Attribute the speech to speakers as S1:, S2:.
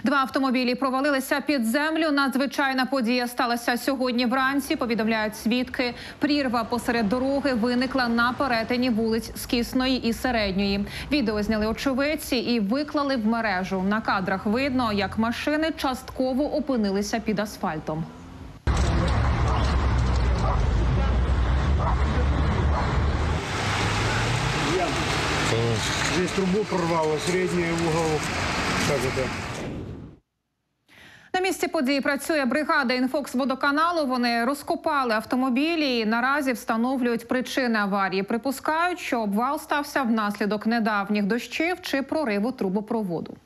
S1: Два автомобілі провалилися під землю. Надзвичайна подія сталася сьогодні вранці, повідомляють свідки. Прірва посеред дороги виникла на перетині вулиць Скісної і Середньої. Відео зняли очевидці і виклали в мережу. На кадрах видно, як машини частково опинилися під асфальтом.
S2: Здесь трубу прорвало, средний угол. Как это?
S1: На місці події працює бригада «Інфокс-водоканалу». Вони розкопали автомобілі і наразі встановлюють причини аварії. Припускають, що обвал стався внаслідок недавніх дощів чи прориву трубопроводу.